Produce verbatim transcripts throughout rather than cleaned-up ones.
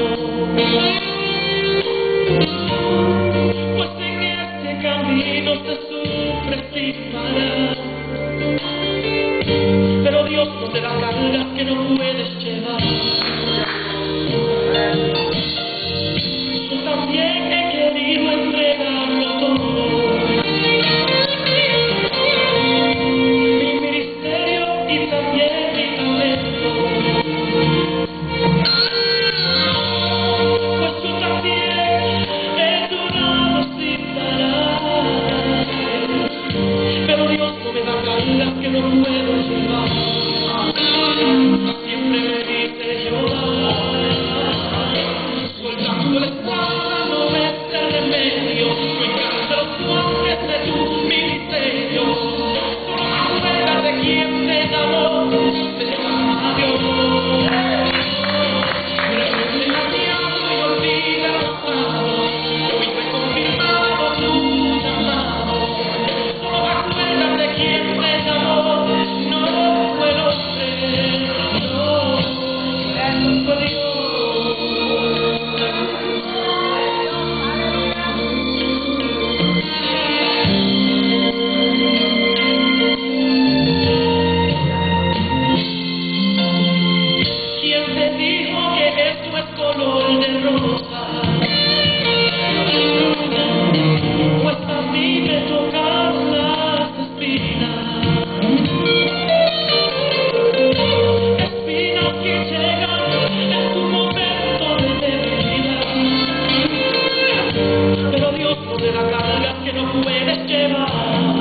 Pues en este camino se sufre sin parar, pero Dios no te da cargas que no puedes llevar. Yo también he querido entregarlo todo, mi ministerio y también mi talento, pues yo también he llorado sin parar, pero Dios no me da cargas que no puedo llevar. Siempre me dice llorar, soltando la espada no es el remedio, no encarga los guantes de tu ministerio, solo acuérdate de quien te llamó, te llama Dios. Regrese al diablo y olvida el pasado, hoy fue confirmado tu llamado, solo acuérdate de quien te llamó, no fue el hombre, no, fue Dios. ¿Quién te dijo que esto es color de rosa? Pues a mí me tocaron las espinas, espinas que llegan en tu momento de debilidad, pero Dios no te da cargas que no puedes llevar.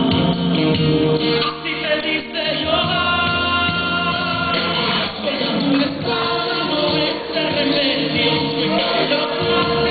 Así te dice llorar, soltando la espada no es el remedio, no encarga los guantes